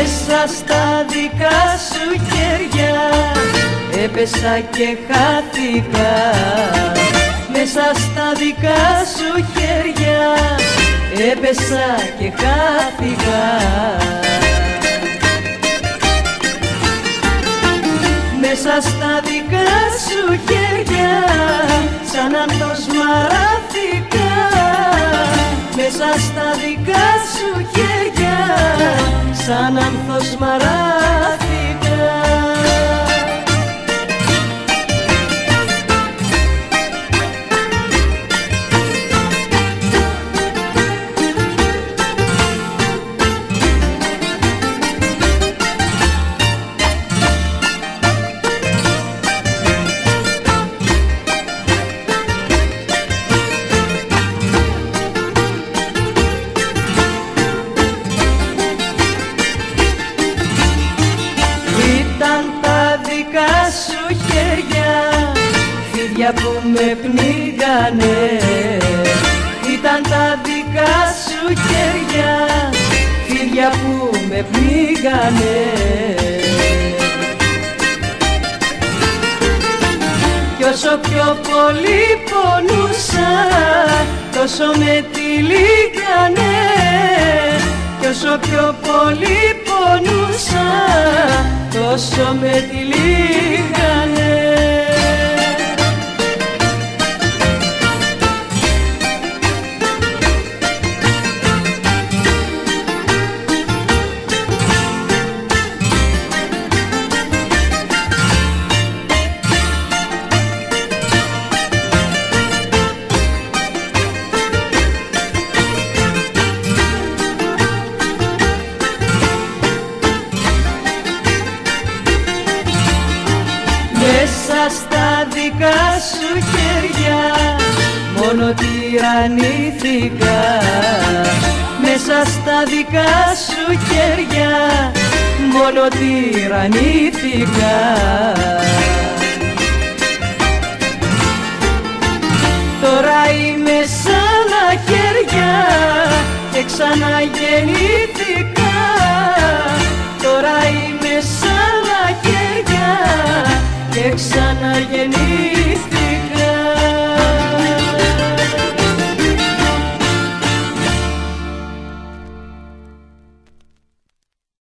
Μέσα στα δικά σου χέρια έπεσα και χάθηκα. Μέσα στα δικά σου χέρια έπεσα και χάθηκα. Μέσα στα δικά σου χέρια σαν άνθος μαράθηκα. Μέσα στα δικά σου χέρια σαν άνθος μαράθηκα. Φίδια που με πνίγανε, ήταν τα δικά σου χέρια, φίδια που με πνίγανε. Κι όσο πιο πολύ πονούσα, τόσο με τυλίγανε. Κι όσο πιο πολύ πονούσα, τόσο με τυλίγανε. Μέσα στα δικά σου χέρια μόνο τυραννήθηκα. Μέσα στα δικά σου χέρια μόνο τυραννήθηκα. Τώρα είμαι σαν χέρια και ξαναγεννήθηκα.